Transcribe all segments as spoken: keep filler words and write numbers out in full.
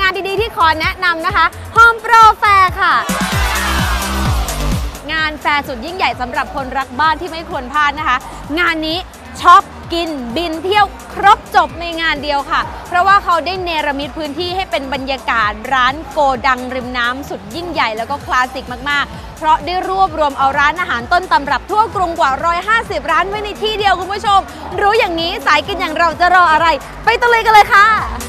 งานดีๆที่ขอแนะนำนะคะ Home Pro Fair ค่ะงานแฟร์สุดยิ่งใหญ่สำหรับคนรักบ้านที่ไม่ควรพลาดนะคะงานนี้ช็อปกินบินเที่ยวครบจบในงานเดียวค่ะเพราะว่าเขาได้เนรมิตพื้นที่ให้เป็นบรรยากาศร้านโกดังริมน้ำสุดยิ่งใหญ่แล้วก็คลาสสิกมากๆเพราะได้รวบรวมเอาร้านอาหารต้นตำรับทั่วกรุงกว่าหนึ่งร้อยห้าสิบร้านไว้ในที่เดียวคุณผู้ชมรู้อย่างนี้สายกินอย่างเราจะรออะไรไปตะลุยกันเลยค่ะ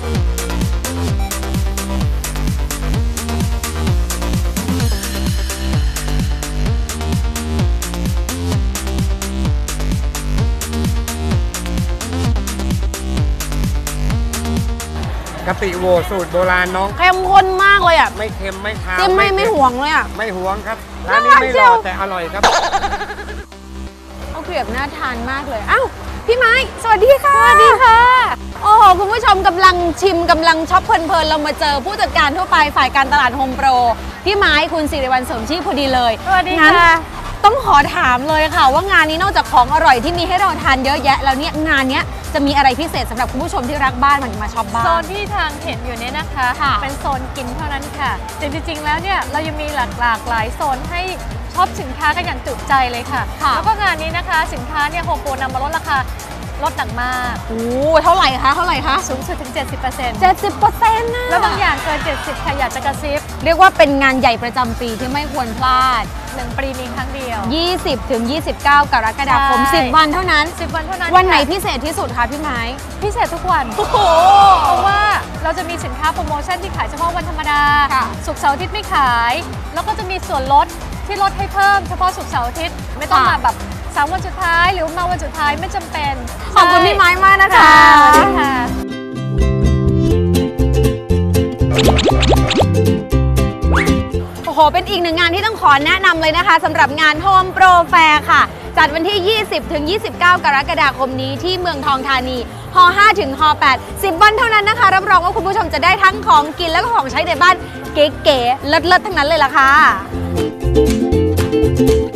กะปิโวสูตรโบราณน้องเข้มข้นมากเลยอ่ะไม่เค็มไม่คาวจิ้มไม่ไม่ห่วงเลยอ่ะไม่ห่วงครับร้านนี้ไม่หล่อแต่อร่อยครับเอาเกลียบน่าทานมากเลยอ้าวพี่ไม้สวัสดีค่ะสวัสดีค่ะโอ้โหคุณผู้ชมกำลังชิมกำลังช็อปเพลินๆเรามาเจอผู้จัดการทั่วไปฝ่ายการตลาดโฮมโปรพี่ไม้คุณสิริวัลย์สมชีพพอดีเลยสวัสดีค่ะต้องขอถามเลยค่ะว่างานนี้นอกจากของอร่อยที่มีให้เราทานเยอะแยะแล้วเนี่ยงานนี้จะมีอะไรพิเศษสำหรับคุณผู้ชมที่รักบ้านมันมาช็อปบ้านโซนที่ทางเห็นอยู่เนี่ยนะคะเป็นโซนกินเท่านั้นค่ะแต่จริงๆแล้วเนี่ยเรายังมีหลากหลากหลายโซนให้ช็อปสินค้ากันอย่างจุใจเลยค่ะแล้วก็งานนี้นะคะสินค้าเนี่ยโฮมโปรนำมาลดราคาลดหนักมากโอ้เท่าไหร่คะเท่าไหร่คะสูงสุดถึง เจ็ดสิบเปอร์เซ็นต์เจ็ดสิบเปอร์เซ็นต์ นะแล้วบางอย่างเกินเจ็ดสิบค่ะอยากจะกระซิบเรียกว่าเป็นงานใหญ่ประจำปีที่ไม่ควรพลาดหนึ่งปีมีครั้งเดียวยี่สิบถึงยี่สิบเก้ากรกฎาคมสิบวันเท่านั้นสิบวันเท่านั้นวันไหนพิเศษที่สุดคะพี่ไม้พิเศษทุกวันโอ้โหเพราะว่าเราจะมีสินค้าโปรโมชั่นที่ขายเฉพาะวันธรรมดาศุกร์เสาร์อาทิตย์ไม่ขายแล้วก็จะมีส่วนลดที่ลดให้เพิ่มเฉพาะศุกร์เสาร์อาทิตย์ไม่ต้องมาแบบสามวันสุดท้ายหรือมาวันสุดท้ายไม่จำเป็นขอบคุณพี่ไม้มากนะคะสวัสดีค่ะโอ้โหเป็นอีกหนึ่งงานที่ต้องขอแนะนำเลยนะคะสำหรับงาน Home Pro Fair ค่ะจัดวันที่ยี่สิบถึงยี่สิบเก้ากรกฎาคมนี้ที่เมืองทองธานีฮห้าถึงฮแปด สิบวันเท่านั้นนะคะรับรองว่าคุณผู้ชมจะได้ทั้งของกินและก็ของใช้ในบ้านเก๋ๆเลิศๆทั้งนั้นเลยล่ะค่ะ